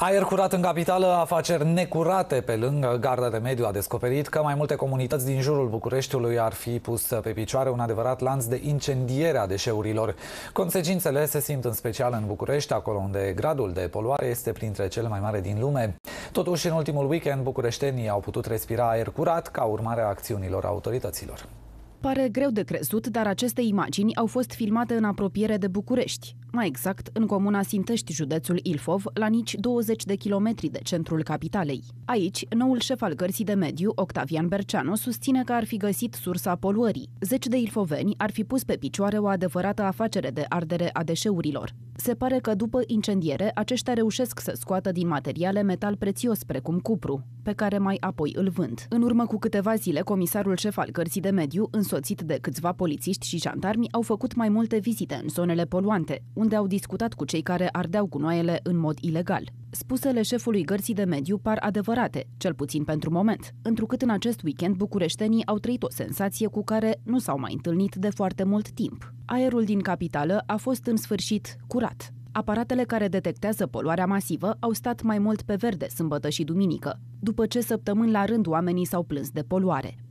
Aer curat în capitală, afaceri necurate pe lângă Garda de Mediu a descoperit că mai multe comunități din jurul Bucureștiului ar fi pus pe picioare un adevărat lanț de incendiere a deșeurilor. Consecințele se simt în special în București, acolo unde gradul de poluare este printre cele mai mari din lume. Totuși, în ultimul weekend, bucureștenii au putut respira aer curat ca urmare a acțiunilor autorităților. Pare greu de crezut, dar aceste imagini au fost filmate în apropiere de București. Mai exact, în comuna Sintești, județul Ilfov, la nici 20 de kilometri de centrul capitalei. Aici, noul șef al Gărzii de Mediu, Octavian Berceanu, susține că ar fi găsit sursa poluării. Zeci de ilfoveni ar fi pus pe picioare o adevărată afacere de ardere a deșeurilor. Se pare că după incendiere, aceștia reușesc să scoată din materiale metal prețios, precum cupru, pe care mai apoi îl vând. În urmă cu câteva zile, comisarul șef al Gărzii de Mediu, însoțit de câțiva polițiști și jandarmi, au făcut mai multe vizite în zonele poluante, unde au discutat cu cei care ardeau gunoaiele în mod ilegal. Spusele șefului Gărzii de Mediu par adevărate, cel puțin pentru moment, întrucât în acest weekend bucureștenii au trăit o senzație cu care nu s-au mai întâlnit de foarte mult timp. Aerul din capitală a fost în sfârșit curat. Aparatele care detectează poluarea masivă au stat mai mult pe verde sâmbătă și duminică, după ce săptămâni la rând oamenii s-au plâns de poluare.